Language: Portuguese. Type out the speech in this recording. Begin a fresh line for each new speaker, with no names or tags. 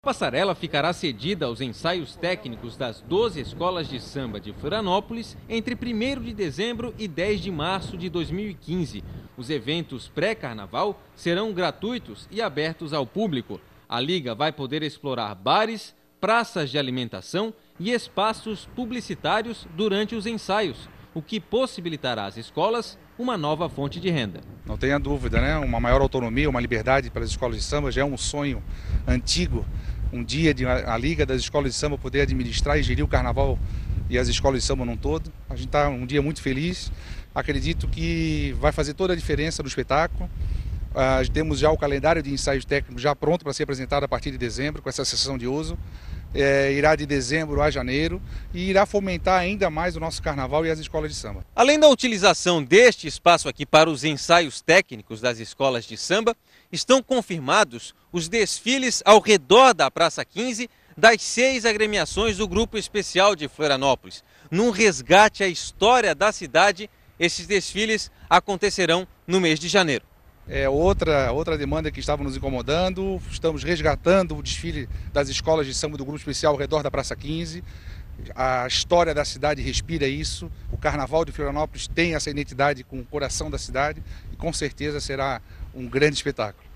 A passarela ficará cedida aos ensaios técnicos das 12 escolas de samba de Florianópolis entre 1º de dezembro e 10 de março de 2015. Os eventos pré-carnaval serão gratuitos e abertos ao público. A Liga vai poder explorar bares, praças de alimentação e espaços publicitários durante os ensaios, o que possibilitará às escolas uma nova fonte de renda.
Não tenha dúvida, né? Uma maior autonomia, uma liberdade para as escolas de samba já é um sonho antigo. Um dia a Liga das Escolas de Samba poder administrar e gerir o carnaval e as escolas de samba num todo. A gente está um dia muito feliz. Acredito que vai fazer toda a diferença no espetáculo. Temos já o calendário de ensaios técnicos já pronto para ser apresentado a partir de dezembro, com essa sessão de uso. Irá de dezembro a janeiro e irá fomentar ainda mais o nosso carnaval e as escolas de samba.
Além da utilização deste espaço aqui para os ensaios técnicos das escolas de samba, estão confirmados os desfiles ao redor da Praça 15 das 6 agremiações do Grupo Especial de Florianópolis. Num resgate à história da cidade, esses desfiles acontecerão no mês de janeiro.
É outra demanda que estava nos incomodando. Estamos resgatando o desfile das escolas de samba do Grupo Especial ao redor da Praça 15. A história da cidade respira isso. O Carnaval de Florianópolis tem essa identidade com o coração da cidade e com certeza será um grande espetáculo.